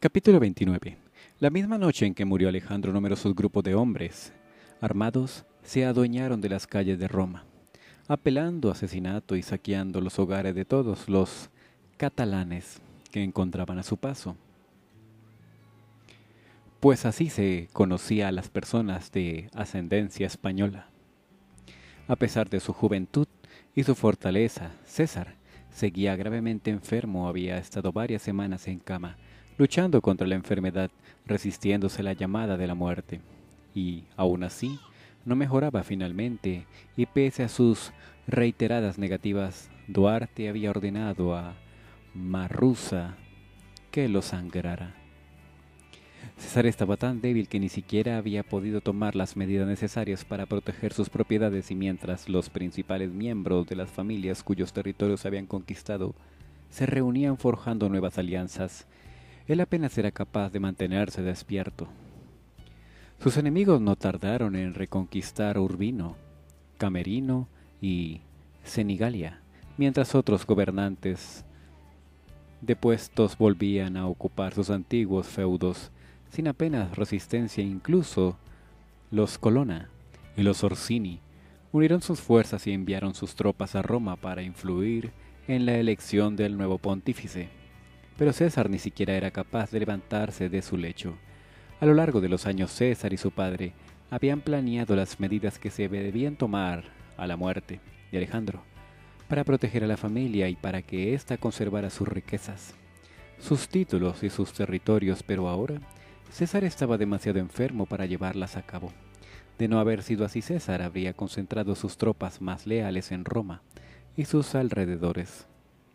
Capítulo 29. La misma noche en que murió Alejandro, numerosos grupos de hombres armados se adueñaron de las calles de Roma, apelando a asesinato y saqueando los hogares de todos los catalanes que encontraban a su paso. Pues así se conocía a las personas de ascendencia española. A pesar de su juventud y su fortaleza, César seguía gravemente enfermo, había estado varias semanas en cama, luchando contra la enfermedad, resistiéndose la llamada de la muerte. Y, aún así, no mejoraba finalmente, y pese a sus reiteradas negativas, Duarte había ordenado a Marruza que lo sangrara. César estaba tan débil que ni siquiera había podido tomar las medidas necesarias para proteger sus propiedades, y mientras los principales miembros de las familias cuyos territorios habían conquistado se reunían forjando nuevas alianzas, él apenas era capaz de mantenerse despierto. Sus enemigos no tardaron en reconquistar Urbino, Camerino y Senigalia, mientras otros gobernantes depuestos volvían a ocupar sus antiguos feudos sin apenas resistencia. Incluso los Colonna y los Orsini unieron sus fuerzas y enviaron sus tropas a Roma para influir en la elección del nuevo pontífice. Pero César ni siquiera era capaz de levantarse de su lecho. A lo largo de los años, César y su padre habían planeado las medidas que se debían tomar a la muerte de Alejandro, para proteger a la familia y para que ésta conservara sus riquezas, sus títulos y sus territorios, pero ahora César estaba demasiado enfermo para llevarlas a cabo. De no haber sido así, César habría concentrado sus tropas más leales en Roma y sus alrededores.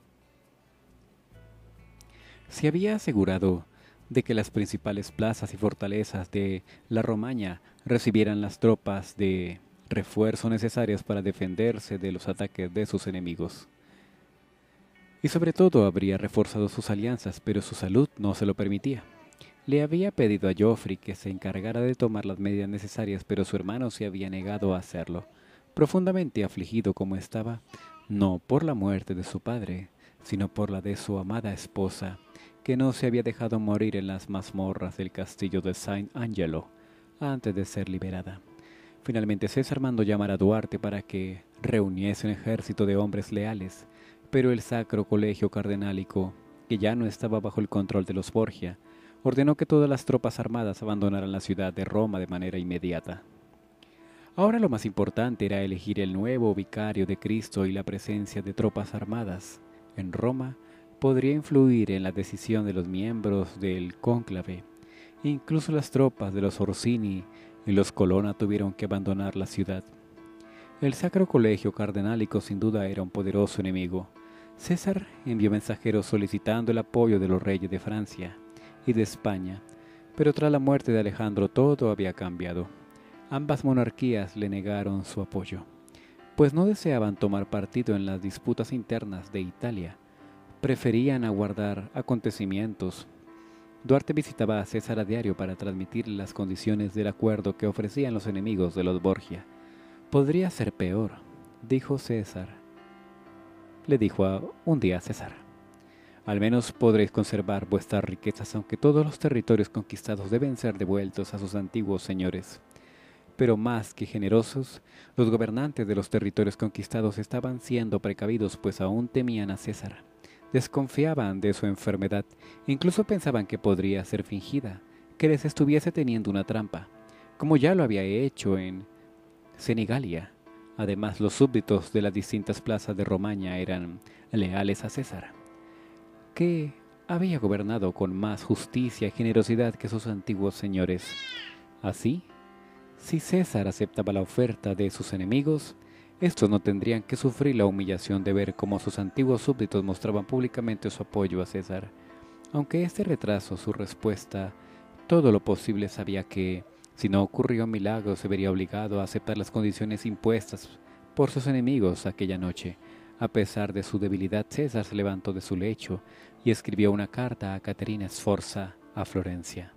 Se había asegurado de que las principales plazas y fortalezas de la Romaña recibieran las tropas de refuerzo necesarias para defenderse de los ataques de sus enemigos. Y sobre todo habría reforzado sus alianzas, pero su salud no se lo permitía. Le había pedido a Joffrey que se encargara de tomar las medidas necesarias, pero su hermano se había negado a hacerlo, profundamente afligido como estaba, no por la muerte de su padre, sino por la de su amada esposa, que no se había dejado morir en las mazmorras del castillo de Saint Angelo antes de ser liberada. Finalmente César mandó llamar a Duarte para que reuniese un ejército de hombres leales, pero el Sacro Colegio Cardenálico, que ya no estaba bajo el control de los Borgia, ordenó que todas las tropas armadas abandonaran la ciudad de Roma de manera inmediata. Ahora lo más importante era elegir el nuevo vicario de Cristo, y la presencia de tropas armadas en Roma podría influir en la decisión de los miembros del cónclave. Incluso las tropas de los Orsini y los Colonna tuvieron que abandonar la ciudad. El Sacro Colegio Cardenálico sin duda era un poderoso enemigo. César envió mensajeros solicitando el apoyo de los reyes de Francia y de España, pero tras la muerte de Alejandro todo había cambiado. Ambas monarquías le negaron su apoyo, pues no deseaban tomar partido en las disputas internas de Italia. Preferían aguardar acontecimientos. Duarte visitaba a César a diario para transmitirle las condiciones del acuerdo que ofrecían los enemigos de los Borgia. «Podría ser peor», dijo César. Le dijo un día a César. «Al menos podréis conservar vuestras riquezas, aunque todos los territorios conquistados deben ser devueltos a sus antiguos señores». Pero más que generosos, los gobernantes de los territorios conquistados estaban siendo precavidos, pues aún temían a César. Desconfiaban de su enfermedad, incluso pensaban que podría ser fingida, que les estuviese teniendo una trampa, como ya lo había hecho en Senigalia. Además, los súbditos de las distintas plazas de Romaña eran leales a César, que había gobernado con más justicia y generosidad que sus antiguos señores. Así, si César aceptaba la oferta de sus enemigos, estos no tendrían que sufrir la humillación de ver cómo sus antiguos súbditos mostraban públicamente su apoyo a César. Aunque este retrasó su respuesta todo lo posible, sabía que, si no ocurría un milagro, se vería obligado a aceptar las condiciones impuestas por sus enemigos aquella noche. A pesar de su debilidad, César se levantó de su lecho y escribió una carta a Caterina Sforza a Florencia.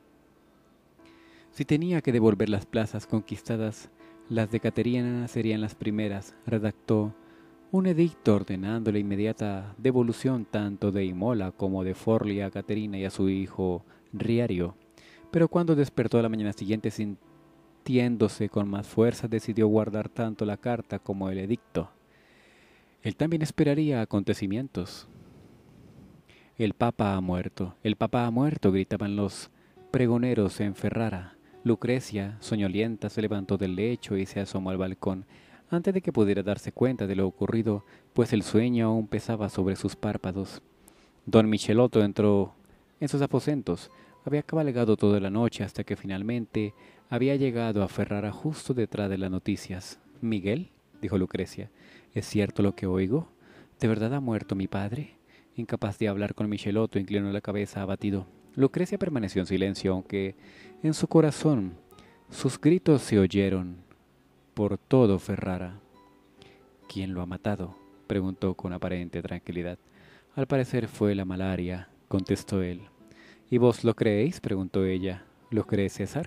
Si tenía que devolver las plazas conquistadas, las de Caterina serían las primeras. Redactó un edicto ordenando la inmediata devolución tanto de Imola como de Forli a Caterina y a su hijo Riario, pero cuando despertó a la mañana siguiente sintiéndose con más fuerza, decidió guardar tanto la carta como el edicto. Él también esperaría acontecimientos. El Papa ha muerto, el Papa ha muerto, gritaban los pregoneros en Ferrara. Lucrecia, soñolienta, se levantó del lecho y se asomó al balcón, antes de que pudiera darse cuenta de lo ocurrido, pues el sueño aún pesaba sobre sus párpados. Don Michelotto entró en sus aposentos. Había cabalgado toda la noche hasta que finalmente había llegado a Ferrara justo detrás de las noticias. «¿Miguel?», dijo Lucrecia, «¿es cierto lo que oigo? ¿De verdad ha muerto mi padre?». Incapaz de hablar con Michelotto, inclinó la cabeza abatido. Lucrecia permaneció en silencio, aunque en su corazón sus gritos se oyeron por todo Ferrara. «¿Quién lo ha matado?», preguntó con aparente tranquilidad. «Al parecer fue la malaria», contestó él. «¿Y vos lo creéis?», preguntó ella. «¿Lo cree César?».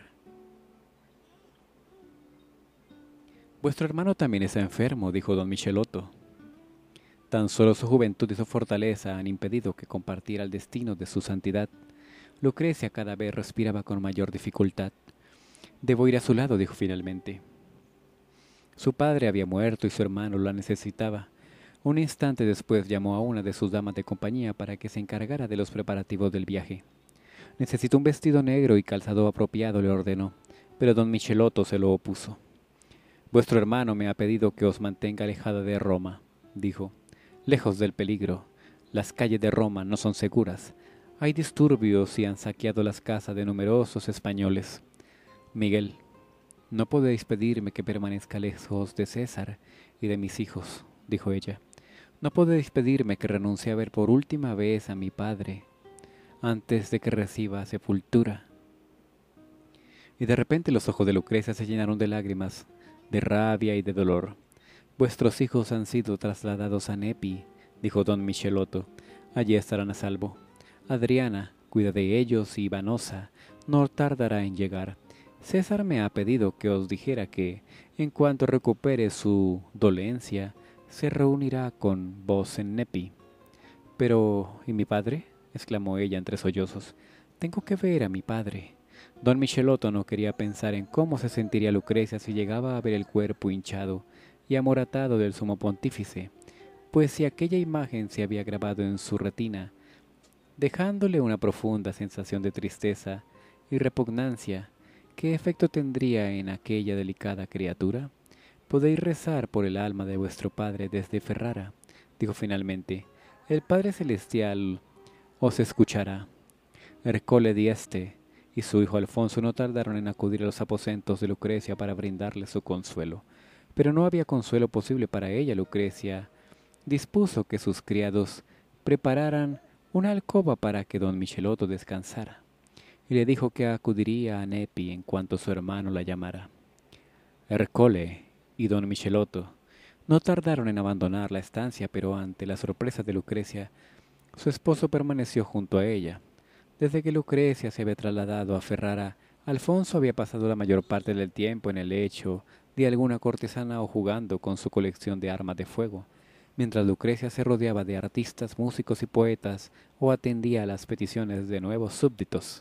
«Vuestro hermano también está enfermo», dijo don Michelotto. «Tan solo su juventud y su fortaleza han impedido que compartiera el destino de su santidad». Lucrecia cada vez respiraba con mayor dificultad. «Debo ir a su lado», dijo finalmente. Su padre había muerto y su hermano la necesitaba. Un instante después llamó a una de sus damas de compañía para que se encargara de los preparativos del viaje. «Necesito un vestido negro y calzado apropiado», le ordenó, pero don Michelotto se lo opuso. «Vuestro hermano me ha pedido que os mantenga alejada de Roma», dijo, «lejos del peligro. Las calles de Roma no son seguras. Hay disturbios y han saqueado las casas de numerosos españoles. Miguel, no podéis pedirme que permanezca lejos de César y de mis hijos», dijo ella. «No podéis pedirme que renuncie a ver por última vez a mi padre antes de que reciba sepultura». Y de repente los ojos de Lucrecia se llenaron de lágrimas, de rabia y de dolor. «Vuestros hijos han sido trasladados a Nepi», dijo don Michelotto. «Allí estarán a salvo. Adriana, cuida de ellos y Vanosa no tardará en llegar. César me ha pedido que os dijera que, en cuanto recupere su dolencia, se reunirá con vos en Nepi». «Pero, ¿y mi padre?», exclamó ella entre sollozos. «Tengo que ver a mi padre». Don Michelotto no quería pensar en cómo se sentiría Lucrecia si llegaba a ver el cuerpo hinchado y amoratado del sumo pontífice, pues si aquella imagen se había grabado en su retina, dejándole una profunda sensación de tristeza y repugnancia, ¿qué efecto tendría en aquella delicada criatura? «Podéis rezar por el alma de vuestro padre desde Ferrara», dijo finalmente. «El Padre Celestial os escuchará». Ercole Dieste y su hijo Alfonso no tardaron en acudir a los aposentos de Lucrecia para brindarle su consuelo. Pero no había consuelo posible para ella. Lucrecia dispuso que sus criados prepararan una alcoba para que don Michelotto descansara, y le dijo que acudiría a Nepi en cuanto su hermano la llamara. Ercole y don Michelotto no tardaron en abandonar la estancia, pero ante la sorpresa de Lucrecia, su esposo permaneció junto a ella. Desde que Lucrecia se había trasladado a Ferrara, Alfonso había pasado la mayor parte del tiempo en el lecho de alguna cortesana o jugando con su colección de armas de fuego, mientras Lucrecia se rodeaba de artistas, músicos y poetas o atendía a las peticiones de nuevos súbditos.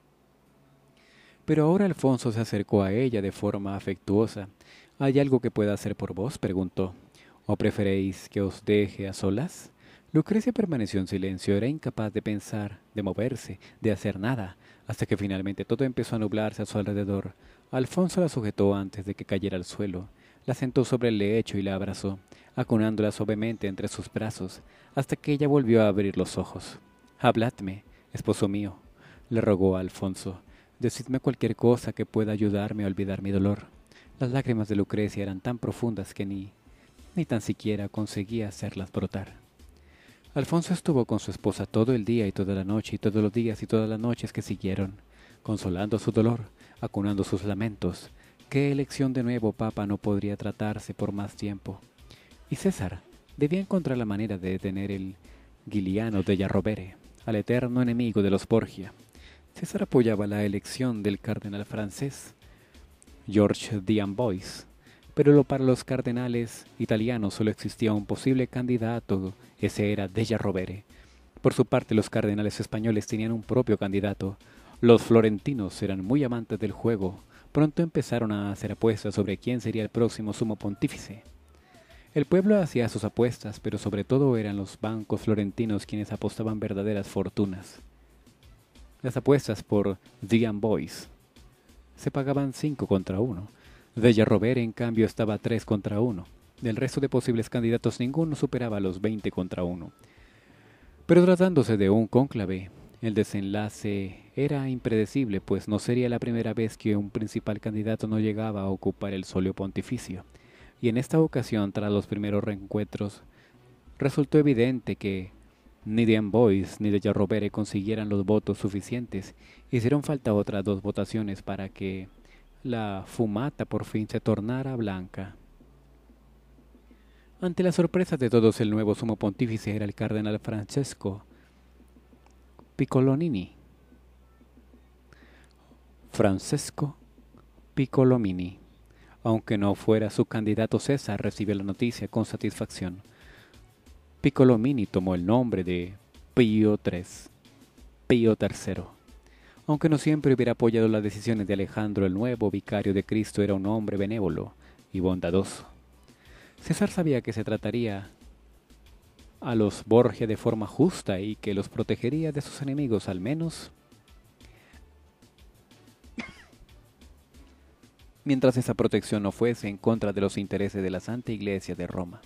Pero ahora Alfonso se acercó a ella de forma afectuosa. «¿Hay algo que pueda hacer por vos?», preguntó. «¿O preferéis que os deje a solas?». Lucrecia permaneció en silencio. Era incapaz de pensar, de moverse, de hacer nada, hasta que finalmente todo empezó a nublarse a su alrededor. Alfonso la sujetó antes de que cayera al suelo. La sentó sobre el lecho y la abrazó, acunándola suavemente entre sus brazos, hasta que ella volvió a abrir los ojos. «Habladme, esposo mío», le rogó a Alfonso. «Decidme cualquier cosa que pueda ayudarme a olvidar mi dolor». Las lágrimas de Lucrecia eran tan profundas que ni tan siquiera conseguía hacerlas brotar. Alfonso estuvo con su esposa todo el día y toda la noche y todos los días y todas las noches que siguieron, consolando su dolor, acunando sus lamentos. ¿Qué elección de nuevo papa no podría tratarse por más tiempo? Y César debía encontrar la manera de detener el Giuliano della Rovere, al eterno enemigo de los Borgia. César apoyaba la elección del cardenal francés, Georges d'Amboise, pero para los cardenales italianos solo existía un posible candidato. Ese era della Rovere. Por su parte, los cardenales españoles tenían un propio candidato, Los florentinos eran muy amantes del juego. Pronto empezaron a hacer apuestas sobre quién sería el próximo sumo pontífice. El pueblo hacía sus apuestas, pero sobre todo eran los bancos florentinos quienes apostaban verdaderas fortunas. Las apuestas por The Boys se pagaban 5 contra 1. Della Rovere, en cambio, estaba 3 contra 1. Del resto de posibles candidatos, ninguno superaba los 20 contra 1. Pero tratándose de un cónclave, el desenlace era impredecible, pues no sería la primera vez que un principal candidato no llegaba a ocupar el solio pontificio. Y en esta ocasión, tras los primeros reencuentros, resultó evidente que ni The Boys ni Della Rovere consiguieran los votos suficientes. Hicieron falta otras 2 votaciones para que la fumata por fin se tornara blanca. Ante la sorpresa de todos, el nuevo sumo pontífice era el cardenal Francesco Piccolomini. Francesco Piccolomini. Aunque no fuera su candidato, César recibió la noticia con satisfacción. Piccolomini tomó el nombre de Pío III. Aunque no siempre hubiera apoyado las decisiones de Alejandro, el nuevo vicario de Cristo era un hombre benévolo y bondadoso. César sabía que se trataría a los Borgia de forma justa y que los protegería de sus enemigos, al menos mientras esa protección no fuese en contra de los intereses de la Santa Iglesia de Roma.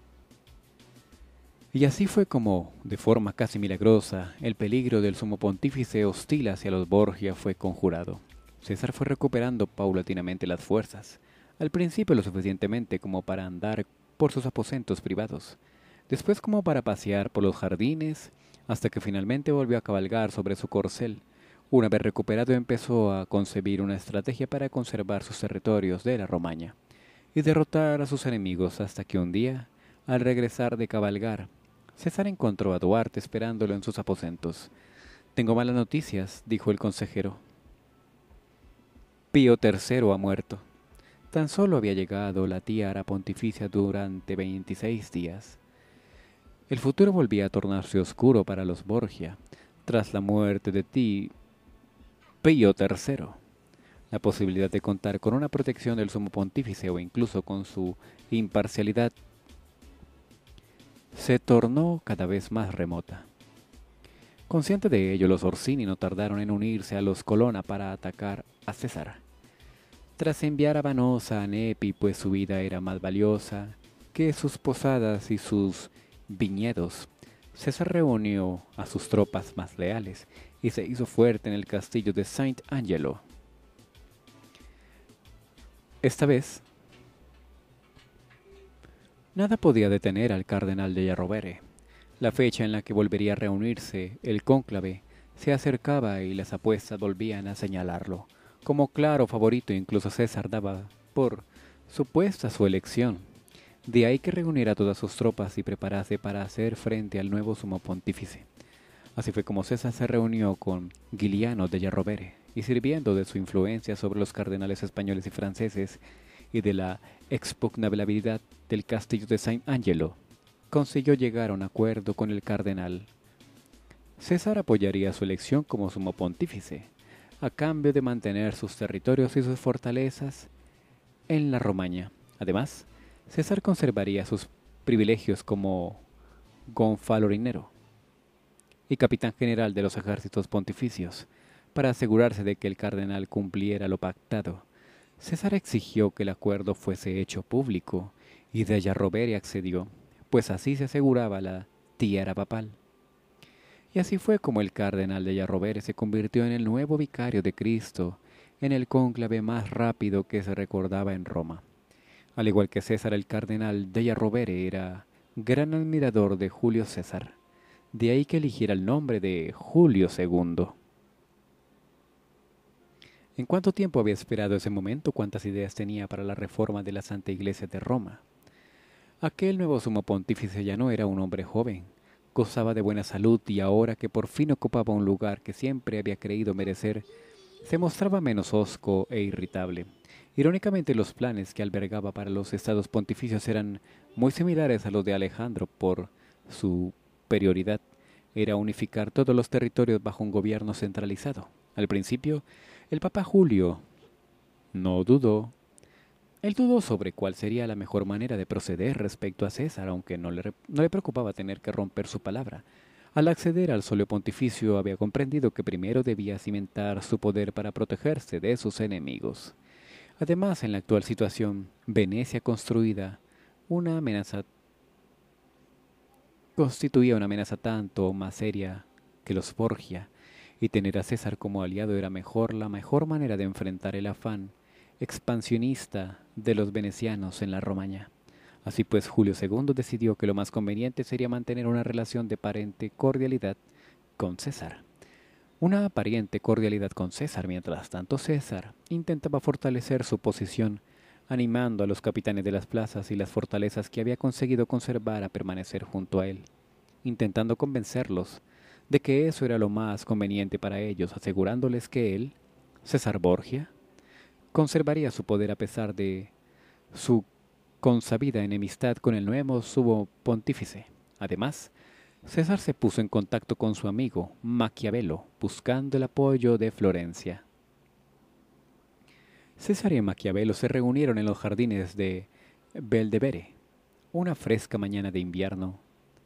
Y así fue como, de forma casi milagrosa, el peligro del sumo pontífice hostil hacia los Borgia fue conjurado. César fue recuperando paulatinamente las fuerzas, al principio lo suficientemente como para andar por sus aposentos privados, después como para pasear por los jardines, hasta que finalmente volvió a cabalgar sobre su corcel. Una vez recuperado, empezó a concebir una estrategia para conservar sus territorios de la Romaña y derrotar a sus enemigos, hasta que un día, al regresar de cabalgar, César encontró a Duarte esperándolo en sus aposentos. «Tengo malas noticias», dijo el consejero. Pío III ha muerto. Tan solo había llegado la tiara pontificia durante 26 días. El futuro volvía a tornarse oscuro para los Borgia. Tras la muerte de Pío III, la posibilidad de contar con una protección del sumo pontífice o incluso con su imparcialidad se tornó cada vez más remota. Consciente de ello, los Orsini no tardaron en unirse a los Colonna para atacar a César. Tras enviar a Vanosa a Nepi, pues su vida era más valiosa que sus posadas y sus viñedos, César reunió a sus tropas más leales y se hizo fuerte en el castillo de Saint-Angelo. Esta vez, nada podía detener al cardenal Della Rovere. La fecha en la que volvería a reunirse el cónclave se acercaba y las apuestas volvían a señalarlo como claro favorito. Incluso César daba por supuesta su elección. De ahí que reuniera todas sus tropas y preparase para hacer frente al nuevo sumo pontífice. Así fue como César se reunió con Giuliano Della Rovere y, sirviendo de su influencia sobre los cardenales españoles y franceses y de la expugnabilidad del castillo de Saint-Angelo, consiguió llegar a un acuerdo con el cardenal. César apoyaría su elección como sumo pontífice, a cambio de mantener sus territorios y sus fortalezas en la Romaña. Además, César conservaría sus privilegios como gonfalorinero y capitán general de los ejércitos pontificios, para asegurarse de que el cardenal cumpliera lo pactado. César exigió que el acuerdo fuese hecho público, y Della Rovere accedió, pues así se aseguraba la tiara papal. Y así fue como el cardenal Della Rovere se convirtió en el nuevo vicario de Cristo, en el cónclave más rápido que se recordaba en Roma. Al igual que César, el cardenal Della Rovere era gran admirador de Julio César, de ahí que eligiera el nombre de Julio II. ¿En cuánto tiempo había esperado ese momento? ¿Cuántas ideas tenía para la reforma de la Santa Iglesia de Roma? Aquel nuevo sumo pontífice ya no era un hombre joven, gozaba de buena salud y ahora que por fin ocupaba un lugar que siempre había creído merecer, se mostraba menos hosco e irritable. Irónicamente, los planes que albergaba para los estados pontificios eran muy similares a los de Alejandro. Por su prioridad era unificar todos los territorios bajo un gobierno centralizado. Al principio, el Papa Julio no dudó. Él dudó sobre cuál sería la mejor manera de proceder respecto a César, aunque no le preocupaba tener que romper su palabra. Al acceder al solio pontificio había comprendido que primero debía cimentar su poder para protegerse de sus enemigos. Además, en la actual situación, Venecia constituía una amenaza tanto más seria que los Borgia, y tener a César como aliado era la mejor manera de enfrentar el afán expansionista de los venecianos en la Romaña. Así pues, Julio II decidió que lo más conveniente sería mantener una relación de aparente cordialidad con César. Una aparente cordialidad con César, mientras tanto César intentaba fortalecer su posición, animando a los capitanes de las plazas y las fortalezas que había conseguido conservar a permanecer junto a él, intentando convencerlos de que eso era lo más conveniente para ellos, asegurándoles que él, César Borgia, conservaría su poder a pesar de su consabida enemistad con el nuevo sumo pontífice. Además, César se puso en contacto con su amigo Maquiavelo, buscando el apoyo de Florencia. César y Maquiavelo se reunieron en los jardines de Belvedere, una fresca mañana de invierno.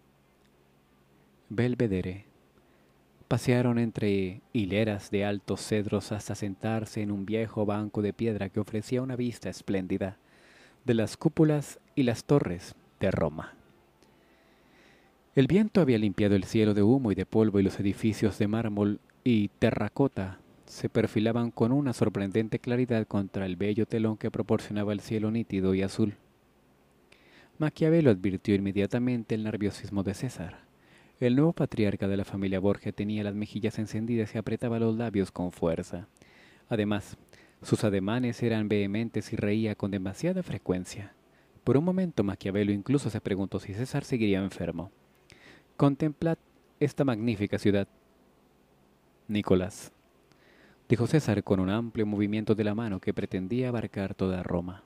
Belvedere. Pasearon entre hileras de altos cedros hasta sentarse en un viejo banco de piedra que ofrecía una vista espléndida de las cúpulas y las torres de Roma. El viento había limpiado el cielo de humo y de polvo y los edificios de mármol y terracota se perfilaban con una sorprendente claridad contra el bello telón que proporcionaba el cielo nítido y azul. Maquiavelo advirtió inmediatamente el nerviosismo de César. El nuevo patriarca de la familia Borgia tenía las mejillas encendidas y apretaba los labios con fuerza. Además, sus ademanes eran vehementes y reía con demasiada frecuencia. Por un momento Maquiavelo incluso se preguntó si César seguiría enfermo. «Contemplad esta magnífica ciudad, Nicolás», dijo César con un amplio movimiento de la mano que pretendía abarcar toda Roma.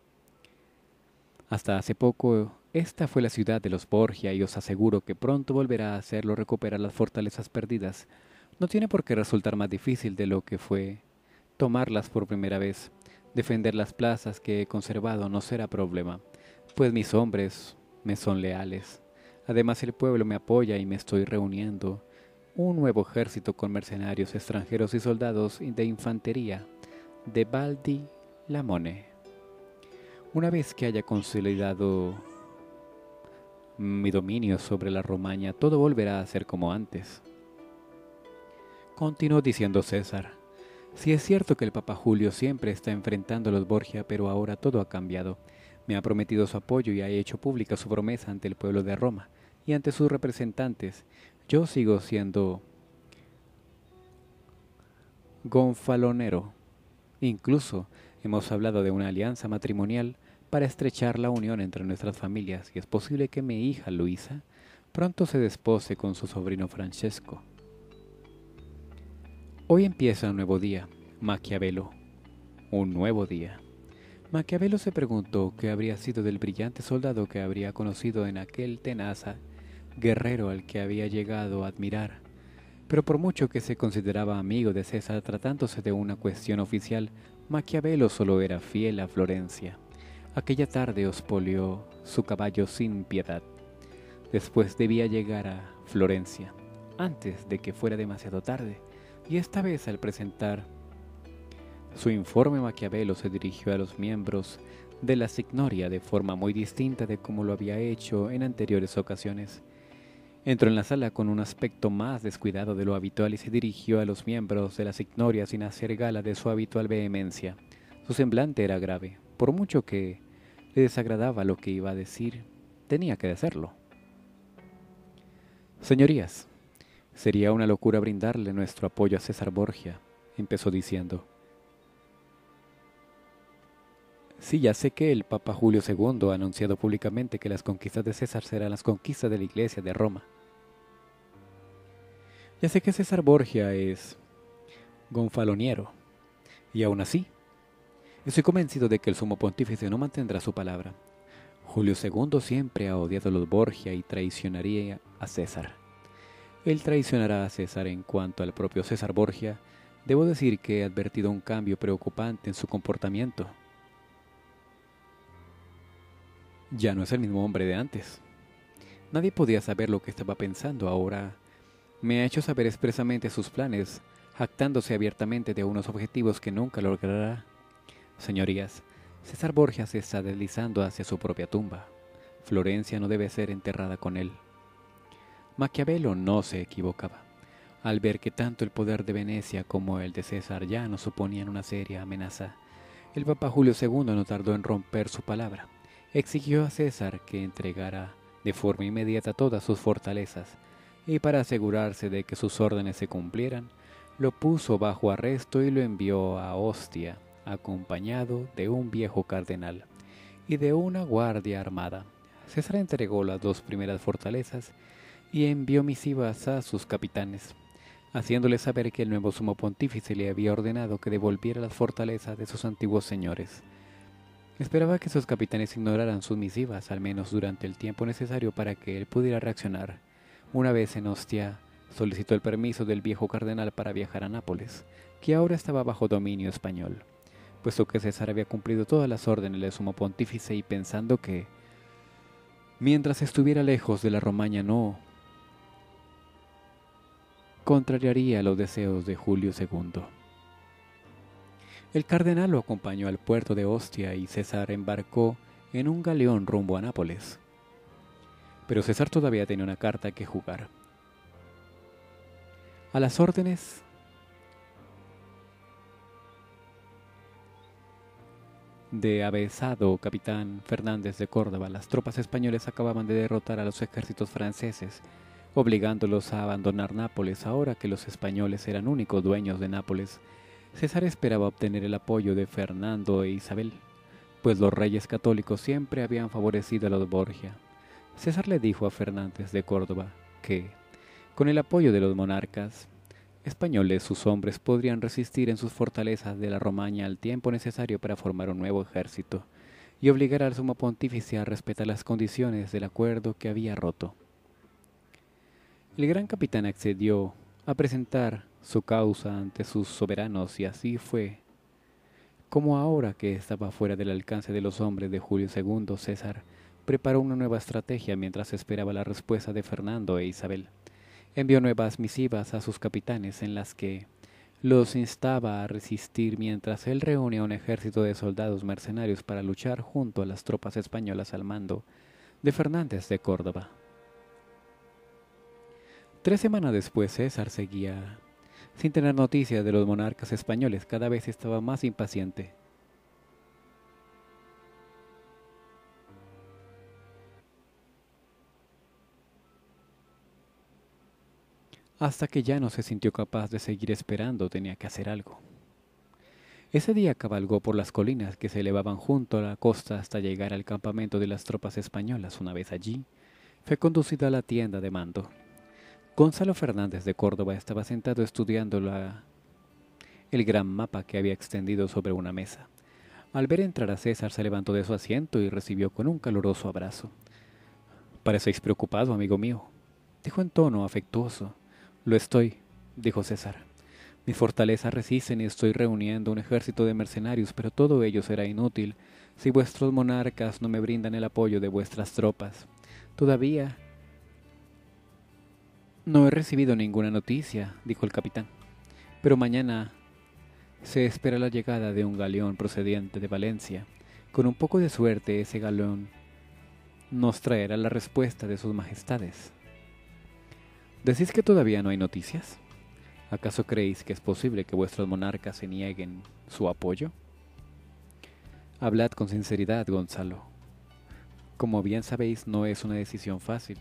Hasta hace poco, esta fue la ciudad de los Borgia y os aseguro que pronto volverá a hacerlo recuperar las fortalezas perdidas. No tiene por qué resultar más difícil de lo que fue tomarlas por primera vez. Defender las plazas que he conservado no será problema, pues mis hombres me son leales. Además el pueblo me apoya y me estoy reuniendo un nuevo ejército con mercenarios extranjeros y soldados de infantería de Valdi Lamone. Una vez que haya consolidado mi dominio sobre la Romaña, todo volverá a ser como antes. Continuó diciendo César. Si es cierto que el Papa Julio siempre está enfrentando a los Borgia, pero ahora todo ha cambiado. Me ha prometido su apoyo y ha hecho pública su promesa ante el pueblo de Roma y ante sus representantes. Yo sigo siendo gonfalonero. Incluso hemos hablado de una alianza matrimonial para estrechar la unión entre nuestras familias y es posible que mi hija Luisa pronto se despose con su sobrino Francesco. Hoy empieza un nuevo día, Maquiavelo. Un nuevo día. Maquiavelo se preguntó qué habría sido del brillante soldado que habría conocido en aquel tenaz guerrero al que había llegado a admirar. Pero por mucho que se consideraba amigo de César tratándose de una cuestión oficial, Maquiavelo solo era fiel a Florencia. Aquella tarde ospolió su caballo sin piedad. Después debía llegar a Florencia, antes de que fuera demasiado tarde, y esta vez al presentar su informe Maquiavelo se dirigió a los miembros de la Signoria de forma muy distinta de como lo había hecho en anteriores ocasiones. Entró en la sala con un aspecto más descuidado de lo habitual y se dirigió a los miembros de la Signoria sin hacer gala de su habitual vehemencia. Su semblante era grave. Por mucho que le desagradaba lo que iba a decir, tenía que decirlo. Señorías, sería una locura brindarle nuestro apoyo a César Borgia, empezó diciendo. Sí, ya sé que el Papa Julio II ha anunciado públicamente que las conquistas de César serán las conquistas de la Iglesia de Roma. Ya sé que César Borgia es gonfaloniero, y aún así, estoy convencido de que el sumo pontífice no mantendrá su palabra. Julio II siempre ha odiado a los Borgia y traicionaría a César. Él traicionará a César en cuanto al propio César Borgia Debo decir que he advertido un cambio preocupante en su comportamiento. Ya no es el mismo hombre de antes. Nadie podía saber lo que estaba pensando ahora. Me ha hecho saber expresamente sus planes, jactándose abiertamente de unos objetivos que nunca logrará. Señorías, César Borgia se está deslizando hacia su propia tumba. Florencia no debe ser enterrada con él. Maquiavelo no se equivocaba, al ver que tanto el poder de Venecia como el de César ya no suponían una seria amenaza. El Papa Julio II no tardó en romper su palabra. Exigió a César que entregara de forma inmediata todas sus fortalezas, y para asegurarse de que sus órdenes se cumplieran, lo puso bajo arresto y lo envió a Ostia, acompañado de un viejo cardenal y de una guardia armada. César entregó las 2 primeras fortalezas y envió misivas a sus capitanes, haciéndoles saber que el nuevo sumo pontífice le había ordenado que devolviera las fortalezas de sus antiguos señores. Esperaba que sus capitanes ignoraran sus misivas, al menos durante el tiempo necesario para que él pudiera reaccionar. Una vez en Ostia, solicitó el permiso del viejo cardenal para viajar a Nápoles, que ahora estaba bajo dominio español, puesto que César había cumplido todas las órdenes del sumo pontífice y pensando que, mientras estuviera lejos de la Romaña, no contrariaría los deseos de Julio II. El cardenal lo acompañó al puerto de Ostia y César embarcó en un galeón rumbo a Nápoles. Pero César todavía tenía una carta que jugar. A las órdenes de Avezado, capitán Fernández de Córdoba, las tropas españolas acababan de derrotar a los ejércitos franceses, obligándolos a abandonar Nápoles. Ahora que los españoles eran únicos dueños de Nápoles, César esperaba obtener el apoyo de Fernando e Isabel, pues los reyes católicos siempre habían favorecido a los Borgia. César le dijo a Fernández de Córdoba que, con el apoyo de los monarcas españoles, sus hombres podrían resistir en sus fortalezas de la Romaña al tiempo necesario para formar un nuevo ejército y obligar al sumo pontífice a respetar las condiciones del acuerdo que había roto. El gran capitán accedió a presentar su causa ante sus soberanos y así fue como ahora que estaba fuera del alcance de los hombres de Julio II, César preparó una nueva estrategia mientras esperaba la respuesta de Fernando e Isabel. Envió nuevas misivas a sus capitanes en las que los instaba a resistir mientras él reunía un ejército de soldados mercenarios para luchar junto a las tropas españolas al mando de Fernández de Córdoba. 3 semanas después, César seguía sin tener noticias de los monarcas españoles. Cada vez estaba más impaciente. Hasta que ya no se sintió capaz de seguir esperando, tenía que hacer algo. Ese día cabalgó por las colinas que se elevaban junto a la costa hasta llegar al campamento de las tropas españolas. Una vez allí, fue conducido a la tienda de mando. Gonzalo Fernández de Córdoba estaba sentado estudiando el gran mapa que había extendido sobre una mesa. Al ver entrar a César, se levantó de su asiento y recibió con un caluroso abrazo. «Parecéis preocupado, amigo mío», dijo en tono afectuoso. «Lo estoy», dijo César. «Mis fortalezas resisten y estoy reuniendo un ejército de mercenarios, pero todo ello será inútil si vuestros monarcas no me brindan el apoyo de vuestras tropas. Todavía no he recibido ninguna noticia», dijo el capitán, «pero mañana se espera la llegada de un galeón procedente de Valencia. Con un poco de suerte, ese galeón nos traerá la respuesta de sus majestades». «¿Decís que todavía no hay noticias? ¿Acaso creéis que es posible que vuestros monarcas se nieguen su apoyo? Hablad con sinceridad, Gonzalo. Como bien sabéis, no es una decisión fácil».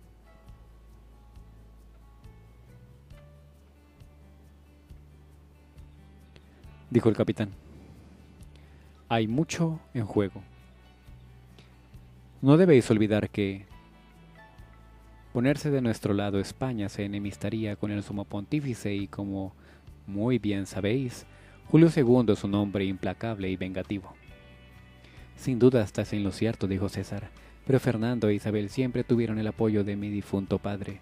Dijo el capitán. «Hay mucho en juego. No debéis olvidar que ponerse de nuestro lado España se enemistaría con el sumo pontífice y, como muy bien sabéis, Julio II es un hombre implacable y vengativo». «Sin duda estás en lo cierto», dijo César, «pero Fernando e Isabel siempre tuvieron el apoyo de mi difunto padre.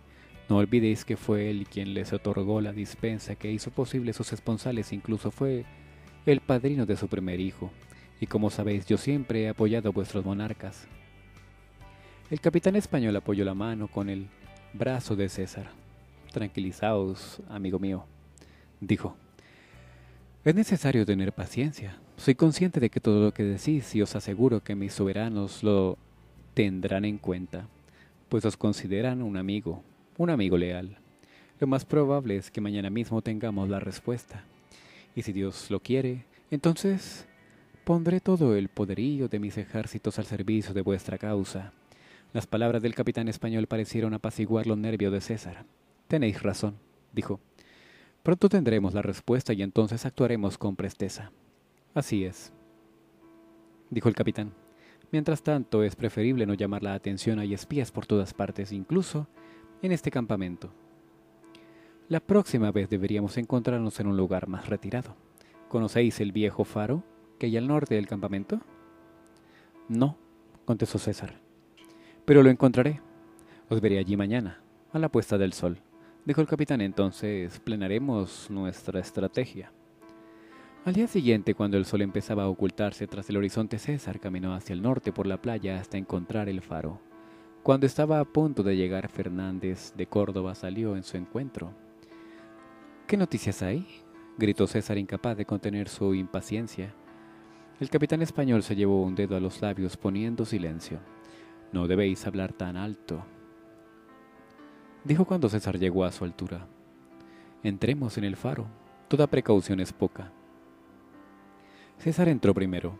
No olvidéis que fue él quien les otorgó la dispensa que hizo posible sus esponsales, incluso fue el padrino de su primer hijo, y como sabéis yo siempre he apoyado a vuestros monarcas. El capitán español apoyó la mano con el brazo de César. Tranquilizaos, amigo mío, dijo. Es necesario tener paciencia. Soy consciente de que todo lo que decís y os aseguro que mis soberanos lo tendrán en cuenta, pues os consideran un amigo leal. Lo más probable es que mañana mismo tengamos la respuesta. Y si Dios lo quiere, entonces pondré todo el poderío de mis ejércitos al servicio de vuestra causa. Las palabras del capitán español parecieron apaciguar los nervios de César. Tenéis razón, dijo. Pronto tendremos la respuesta y entonces actuaremos con presteza. Así es, dijo el capitán. Mientras tanto, es preferible no llamar la atención. Hay espías por todas partes, incluso en este campamento. La próxima vez deberíamos encontrarnos en un lugar más retirado. ¿Conocéis el viejo faro que hay al norte del campamento? No, contestó César. Pero lo encontraré. Os veré allí mañana, a la puesta del sol, dijo el capitán. Entonces planearemos nuestra estrategia. Al día siguiente, cuando el sol empezaba a ocultarse tras el horizonte, César caminó hacia el norte por la playa hasta encontrar el faro. Cuando estaba a punto de llegar, Fernández de Córdoba salió en su encuentro. ¿Qué noticias hay?, gritó César, incapaz de contener su impaciencia. El capitán español se llevó un dedo a los labios, poniendo silencio. No debéis hablar tan alto, dijo cuando César llegó a su altura. Entremos en el faro. Toda precaución es poca. César entró primero.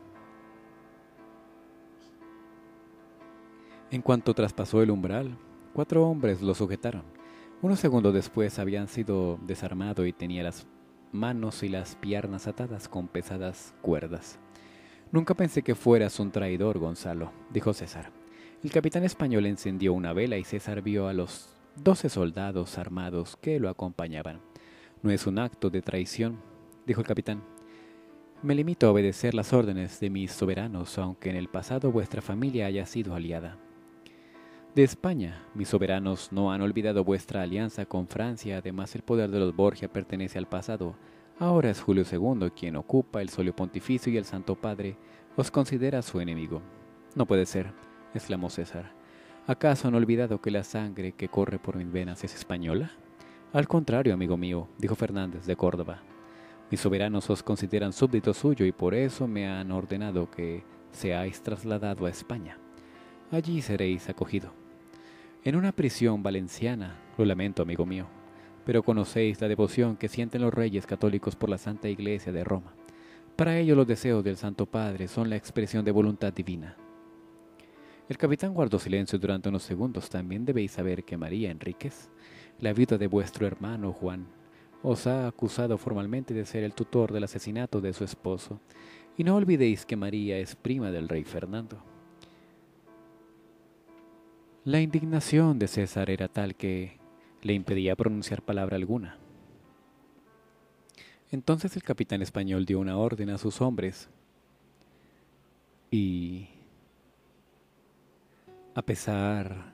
En cuanto traspasó el umbral, 4 hombres lo sujetaron. Unos segundos después habían sido desarmado y tenía las manos y las piernas atadas con pesadas cuerdas. Nunca pensé que fueras un traidor, Gonzalo, dijo César. El capitán español encendió una vela y César vio a los 12 soldados armados que lo acompañaban. No es un acto de traición, dijo el capitán. Me limito a obedecer las órdenes de mis soberanos, aunque en el pasado vuestra familia haya sido aliada. De España, mis soberanos no han olvidado vuestra alianza con Francia. Además, el poder de los Borgia pertenece al pasado. Ahora es Julio II quien ocupa el solio pontificio y el Santo Padre os considera su enemigo. No puede ser, exclamó César. ¿Acaso han olvidado que la sangre que corre por mis venas es española? Al contrario, amigo mío, dijo Fernández de Córdoba. Mis soberanos os consideran súbdito suyo y por eso me han ordenado que seáis trasladado a España. Allí seréis acogido. En una prisión valenciana, lo lamento, amigo mío, pero conocéis la devoción que sienten los reyes católicos por la Santa Iglesia de Roma. Para ello los deseos del Santo Padre son la expresión de voluntad divina. El capitán guardó silencio durante unos segundos. También debéis saber que María Enríquez, la viuda de vuestro hermano Juan, os ha acusado formalmente de ser el tutor del asesinato de su esposo, y no olvidéis que María es prima del rey Fernando. La indignación de César era tal que le impedía pronunciar palabra alguna. Entonces el capitán español dio una orden a sus hombres y, a pesar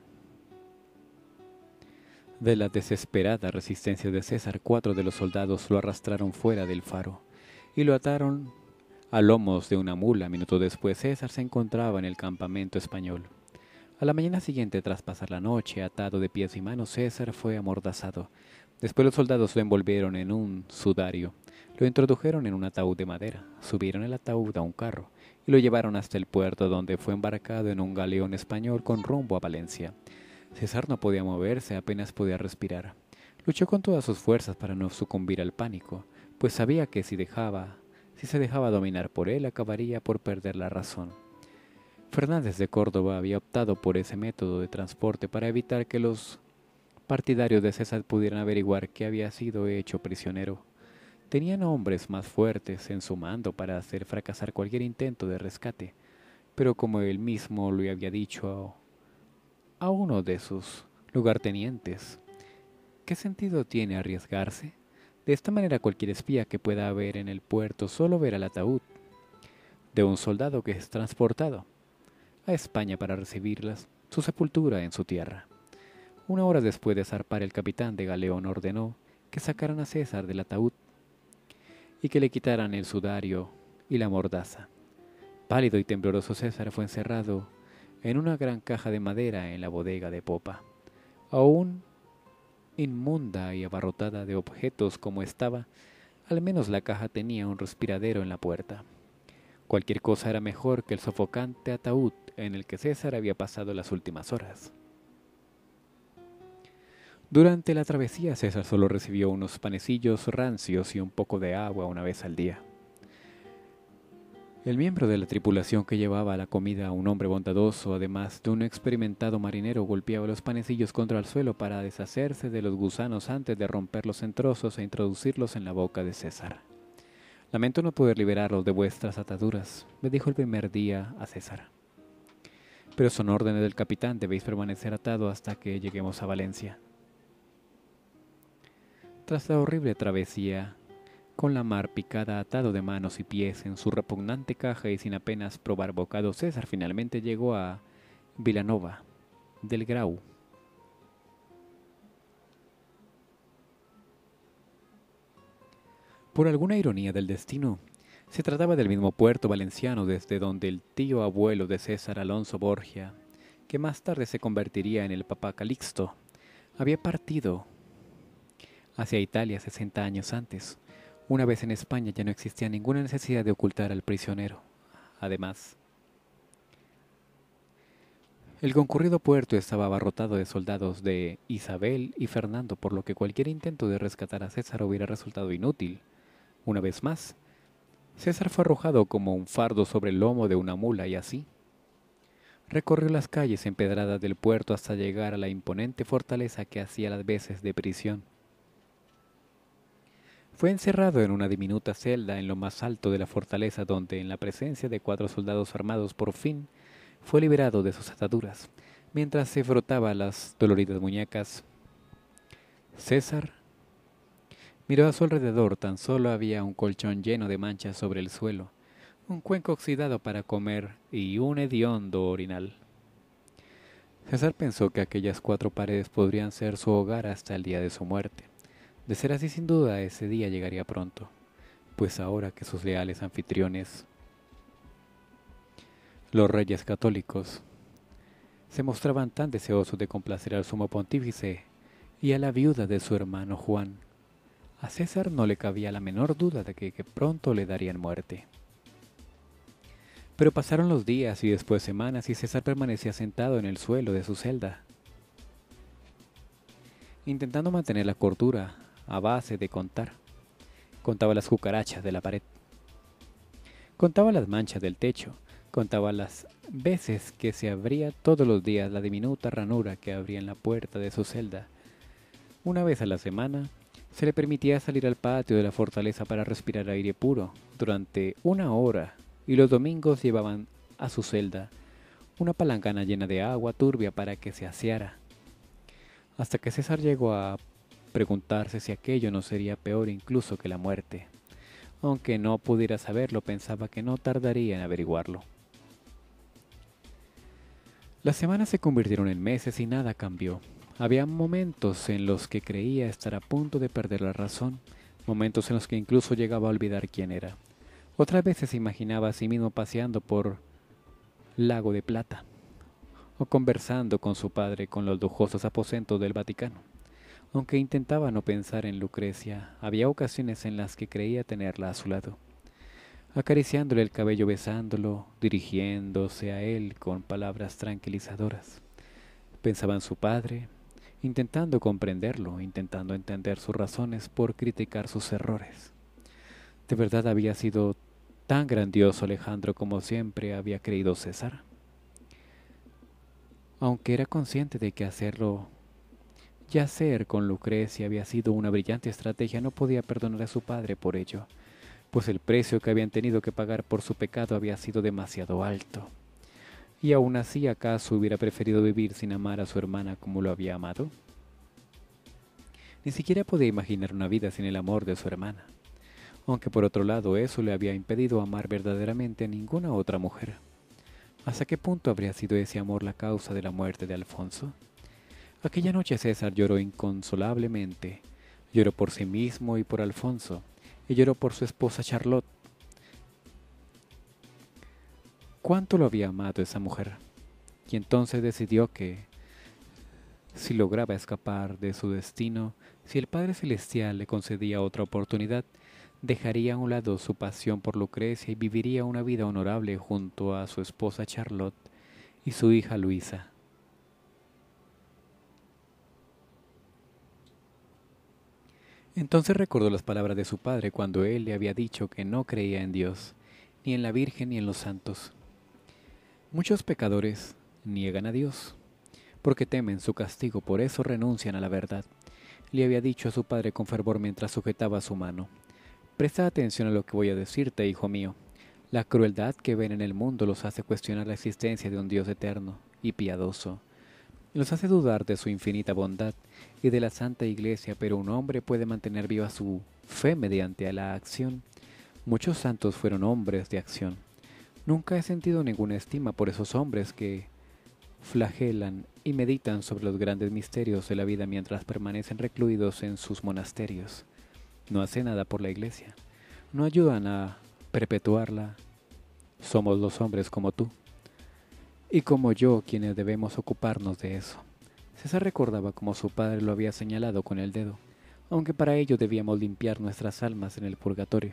de la desesperada resistencia de César, 4 de los soldados lo arrastraron fuera del faro y lo ataron a lomos de una mula. Minutos después, César se encontraba en el campamento español. A la mañana siguiente, tras pasar la noche atado de pies y manos, César fue amordazado. Después los soldados lo envolvieron en un sudario, lo introdujeron en un ataúd de madera, subieron el ataúd a un carro y lo llevaron hasta el puerto, donde fue embarcado en un galeón español con rumbo a Valencia. César no podía moverse, apenas podía respirar. Luchó con todas sus fuerzas para no sucumbir al pánico, pues sabía que si se dejaba dominar por él, acabaría por perder la razón. Fernández de Córdoba había optado por ese método de transporte para evitar que los partidarios de César pudieran averiguar que había sido hecho prisionero. Tenían hombres más fuertes en su mando para hacer fracasar cualquier intento de rescate, pero como él mismo lo había dicho a uno de sus lugartenientes, ¿qué sentido tiene arriesgarse? De esta manera cualquier espía que pueda haber en el puerto solo verá el ataúd de un soldado que es transportado a España para recibir su sepultura en su tierra. Una hora después de zarpar, el capitán de galeón ordenó que sacaran a César del ataúd y que le quitaran el sudario y la mordaza. Pálido y tembloroso, César fue encerrado en una gran caja de madera en la bodega de popa. Aún inmunda y abarrotada de objetos como estaba, al menos la caja tenía un respiradero en la puerta. Cualquier cosa era mejor que el sofocante ataúd en el que César había pasado las últimas horas. Durante la travesía, César solo recibió unos panecillos rancios y un poco de agua una vez al día. El miembro de la tripulación que llevaba la comida, un hombre bondadoso, además de un experimentado marinero, golpeaba los panecillos contra el suelo para deshacerse de los gusanos antes de romperlos en trozos e introducirlos en la boca de César. «Lamento no poder liberarlos de vuestras ataduras», le dijo el primer día a César. «Pero son órdenes del capitán, debéis permanecer atado hasta que lleguemos a Valencia». Tras la horrible travesía, con la mar picada atado de manos y pies en su repugnante caja y sin apenas probar bocado, César finalmente llegó a Vilanova del Grau. Por alguna ironía del destino, se trataba del mismo puerto valenciano desde donde el tío abuelo de César, Alonso Borgia, que más tarde se convertiría en el Papa Calixto, había partido hacia Italia 60 años antes. Una vez en España ya no existía ninguna necesidad de ocultar al prisionero. Además, el concurrido puerto estaba abarrotado de soldados de Isabel y Fernando, por lo que cualquier intento de rescatar a César hubiera resultado inútil. Una vez más, César fue arrojado como un fardo sobre el lomo de una mula y así recorrió las calles empedradas del puerto hasta llegar a la imponente fortaleza que hacía las veces de prisión. Fue encerrado en una diminuta celda en lo más alto de la fortaleza, donde, en la presencia de 4 soldados armados, por fin fue liberado de sus ataduras. Mientras se frotaba las doloridas muñecas, César miró a su alrededor. Tan solo había un colchón lleno de manchas sobre el suelo, un cuenco oxidado para comer y un hediondo orinal. César pensó que aquellas 4 paredes podrían ser su hogar hasta el día de su muerte. De ser así, sin duda, ese día llegaría pronto, pues ahora que sus leales anfitriones, los reyes católicos, se mostraban tan deseosos de complacer al sumo pontífice y a la viuda de su hermano Juan, a César no le cabía la menor duda de que pronto le darían muerte. Pero pasaron los días y después semanas y César permanecía sentado en el suelo de su celda, intentando mantener la cordura a base de contar. Contaba las cucarachas de la pared, contaba las manchas del techo, contaba las veces que se abría todos los días la diminuta ranura que abría en la puerta de su celda. Una vez a la semana se le permitía salir al patio de la fortaleza para respirar aire puro durante 1 hora, y los domingos llevaban a su celda una palangana llena de agua turbia para que se aseara, hasta que César llegó a preguntarse si aquello no sería peor incluso que la muerte. Aunque no pudiera saberlo, pensaba que no tardaría en averiguarlo. Las semanas se convirtieron en meses y nada cambió. Había momentos en los que creía estar a punto de perder la razón, momentos en los que incluso llegaba a olvidar quién era. Otras veces se imaginaba a sí mismo paseando por Lago de Plata, o conversando con su padre con los lujosos aposentos del Vaticano. Aunque intentaba no pensar en Lucrecia, había ocasiones en las que creía tenerla a su lado, acariciándole el cabello, besándolo, dirigiéndose a él con palabras tranquilizadoras. Pensaba en su padre, intentando comprenderlo, intentando entender sus razones por criticar sus errores. ¿De verdad había sido tan grandioso Alejandro como siempre había creído César? Aunque era consciente de que yacer con Lucrecia había sido una brillante estrategia, no podía perdonar a su padre por ello, pues el precio que habían tenido que pagar por su pecado había sido demasiado alto. Y aún así, ¿acaso hubiera preferido vivir sin amar a su hermana como lo había amado? Ni siquiera podía imaginar una vida sin el amor de su hermana, aunque por otro lado eso le había impedido amar verdaderamente a ninguna otra mujer. ¿Hasta qué punto habría sido ese amor la causa de la muerte de Alfonso? Aquella noche César lloró inconsolablemente. Lloró por sí mismo y por Alfonso, y lloró por su esposa Charlotte. ¿Cuánto lo había amado esa mujer? Y entonces decidió que, si lograba escapar de su destino, si el Padre Celestial le concedía otra oportunidad, dejaría a un lado su pasión por Lucrecia y viviría una vida honorable junto a su esposa Charlotte y su hija Luisa. Entonces recordó las palabras de su padre cuando él le había dicho que no creía en Dios, ni en la Virgen ni en los santos. Muchos pecadores niegan a Dios, porque temen su castigo, por eso renuncian a la verdad, le había dicho a su padre con fervor mientras sujetaba su mano. Presta atención a lo que voy a decirte, hijo mío. La crueldad que ven en el mundo los hace cuestionar la existencia de un Dios eterno y piadoso. Los hace dudar de su infinita bondad y de la Santa Iglesia, pero un hombre puede mantener viva su fe mediante la acción. Muchos santos fueron hombres de acción. Nunca he sentido ninguna estima por esos hombres que flagelan y meditan sobre los grandes misterios de la vida mientras permanecen recluidos en sus monasterios. No hacen nada por la Iglesia. No ayudan a perpetuarla. Somos los hombres como tú y como yo quienes debemos ocuparnos de eso. César recordaba cómo su padre lo había señalado con el dedo, aunque para ello debíamos limpiar nuestras almas en el purgatorio.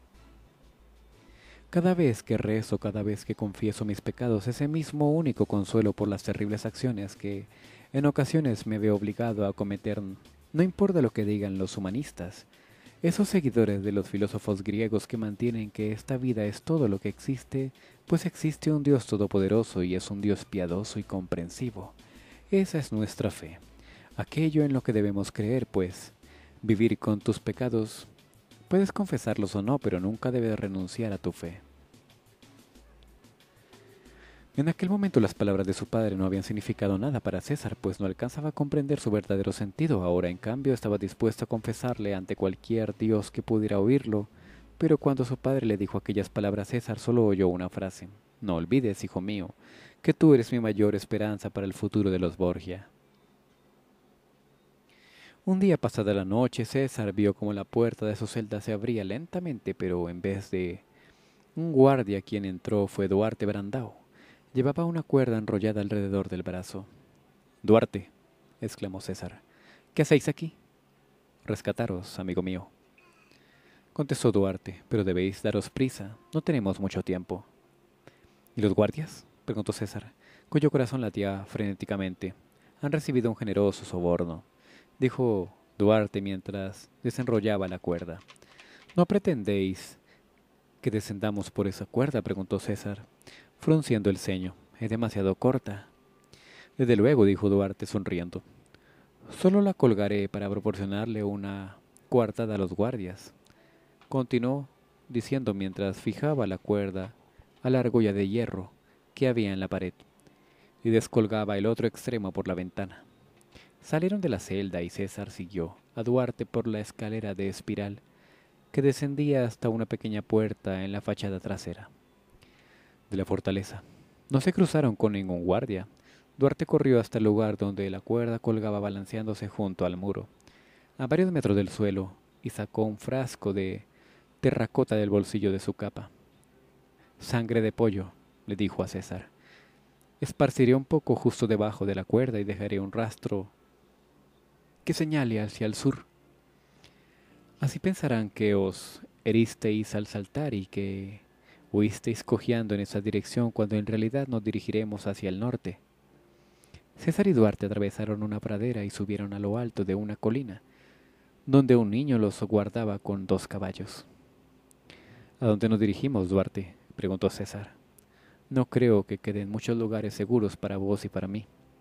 Cada vez que rezo, cada vez que confieso mis pecados, ese mismo único consuelo por las terribles acciones que en ocasiones me veo obligado a cometer, no importa lo que digan los humanistas, esos seguidores de los filósofos griegos que mantienen que esta vida es todo lo que existe, pues existe un Dios todopoderoso y es un Dios piadoso y comprensivo. Esa es nuestra fe, aquello en lo que debemos creer, pues vivir con tus pecados, puedes confesarlos o no, pero nunca debes renunciar a tu fe. En aquel momento las palabras de su padre no habían significado nada para César, pues no alcanzaba a comprender su verdadero sentido. Ahora, en cambio, estaba dispuesto a confesarle ante cualquier Dios que pudiera oírlo. Pero cuando su padre le dijo aquellas palabras, César solo oyó una frase. No olvides, hijo mío, que tú eres mi mayor esperanza para el futuro de los Borgia. Un día pasada la noche, César vio como la puerta de su celda se abría lentamente, pero en vez de un guardia quien entró fue Duarte Brandao. Llevaba una cuerda enrollada alrededor del brazo. —Duarte —exclamó César—, ¿qué hacéis aquí? —Rescataros, amigo mío —contestó Duarte—, pero debéis daros prisa, no tenemos mucho tiempo. —¿Y los guardias? —preguntó César, cuyo corazón latía frenéticamente. —Han recibido un generoso soborno —dijo Duarte mientras desenrollaba la cuerda. —¿No pretendéis que descendamos por esa cuerda? —preguntó César, frunciendo el ceño—. Es demasiado corta. —Desde luego —dijo Duarte sonriendo—. Solo la colgaré para proporcionarle una coartada a los guardias —continuó diciendo mientras fijaba la cuerda a la argolla de hierro que había en la pared y descolgaba el otro extremo por la ventana. Salieron de la celda y César siguió a Duarte por la escalera de espiral que descendía hasta una pequeña puerta en la fachada trasera de la fortaleza. No se cruzaron con ningún guardia. Duarte corrió hasta el lugar donde la cuerda colgaba balanceándose junto al muro, a varios metros del suelo, y sacó un frasco de terracota del bolsillo de su capa. —Sangre de pollo —le dijo a César—. Esparciré un poco justo debajo de la cuerda y dejaré un rastro que señale hacia el sur. Así pensarán que os heristeis al saltar y que huisteis cojeando en esa dirección cuando en realidad nos dirigiremos hacia el norte. César y Duarte atravesaron una pradera y subieron a lo alto de una colina, donde un niño los guardaba con 2 caballos. —¿A dónde nos dirigimos, Duarte? —preguntó César. —No creo que queden muchos lugares seguros para vos y para mí.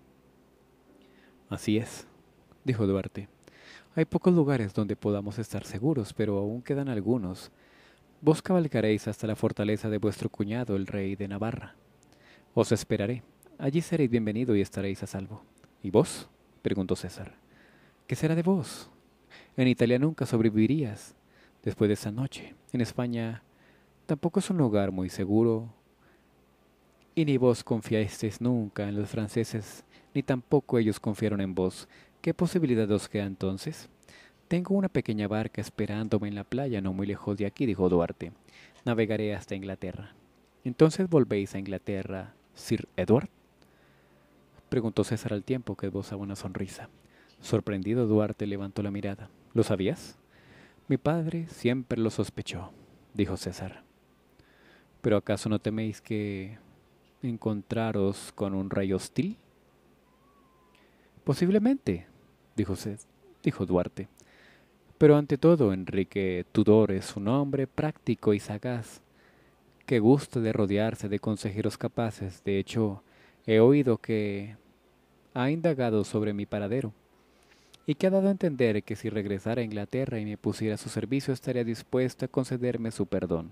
—Así es —dijo Duarte—. Hay pocos lugares donde podamos estar seguros, pero aún quedan algunos. Vos cabalgaréis hasta la fortaleza de vuestro cuñado, el rey de Navarra. Os esperaré. Allí seréis bienvenido y estaréis a salvo. —¿Y vos? —preguntó César. —¿Qué será de vos? En Italia nunca sobrevivirías después de esa noche. En España tampoco es un lugar muy seguro. Y ni vos confiasteis nunca en los franceses, ni tampoco ellos confiaron en vos. ¿Qué posibilidad os queda entonces? Tengo una pequeña barca esperándome en la playa no muy lejos de aquí, dijo Duarte. Navegaré hasta Inglaterra. ¿Entonces volvéis a Inglaterra, Sir Edward? Preguntó César al tiempo que esbozaba una sonrisa. Sorprendido, Duarte levantó la mirada. ¿Lo sabías? Mi padre siempre lo sospechó, dijo César. ¿Pero acaso no teméis que encontraros con un rey hostil? Posiblemente, dijo Duarte. Pero ante todo, Enrique Tudor es un hombre práctico y sagaz, que gusta de rodearse de consejeros capaces. De hecho, he oído que ha indagado sobre mi paradero, y que ha dado a entender que si regresara a Inglaterra y me pusiera a su servicio estaría dispuesto a concederme su perdón.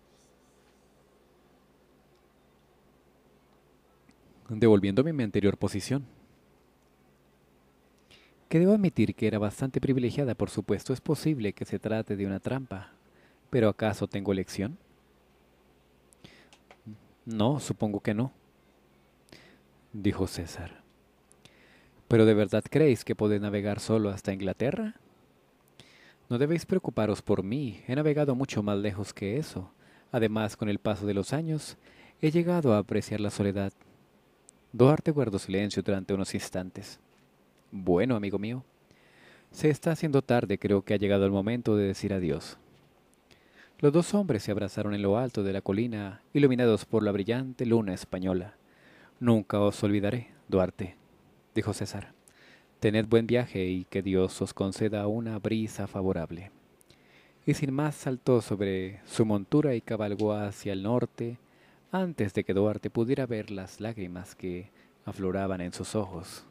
Devolviéndome a mi anterior posición, que debo admitir que era bastante privilegiada, por supuesto, es posible que se trate de una trampa. ¿Pero acaso tengo elección? No, supongo que no, dijo César. ¿Pero de verdad creéis que podéis navegar solo hasta Inglaterra? No debéis preocuparos por mí, he navegado mucho más lejos que eso. Además, con el paso de los años, he llegado a apreciar la soledad. Duarte guardó silencio durante unos instantes. Bueno, amigo mío, se está haciendo tarde, creo que ha llegado el momento de decir adiós. Los dos hombres se abrazaron en lo alto de la colina, iluminados por la brillante luna española. Nunca os olvidaré, Duarte, dijo César. Tened buen viaje y que Dios os conceda una brisa favorable. Y sin más saltó sobre su montura y cabalgó hacia el norte, antes de que Duarte pudiera ver las lágrimas que afloraban en sus ojos.